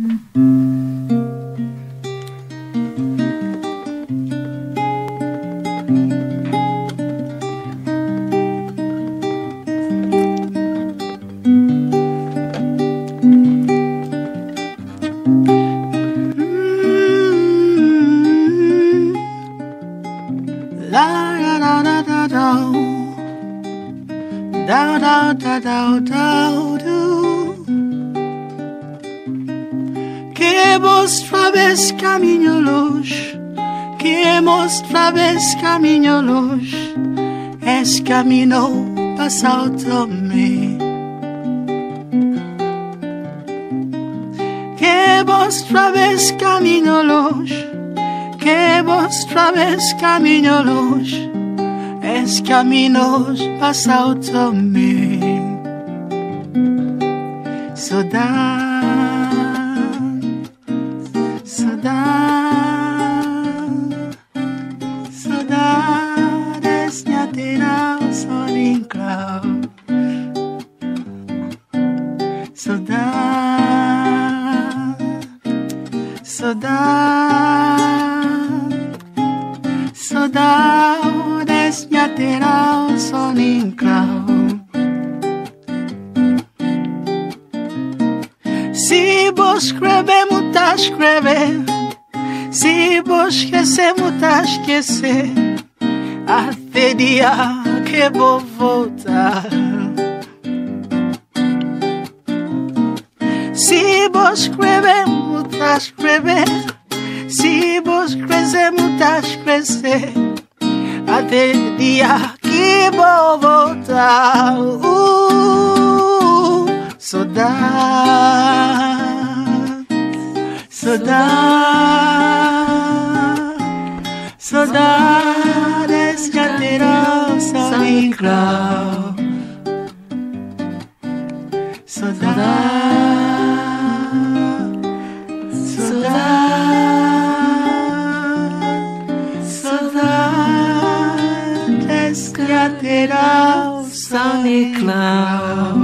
La da da da da da, da da da da da do. Que mostra esse caminho luz, que mostra esse caminho luz, esse caminho passou também. Que mostra esse caminho luz, que mostra esse caminho luz, esse caminho passou também. Saudade, saudade, saudades minha terá só em claro. Saudade, saudade, saudades minha terá só em claro. Se vos escrever, muita escrever. Se vos esquecer, muita esquecer. Até dia que vou voltar. Se vos escrever, muita escrever. Se vos crescer, muita crescer. Até dia que vou voltar. Saudade, saudade, saudades já terão só em claro. Saudade, saudade, saudades já terão só em claro.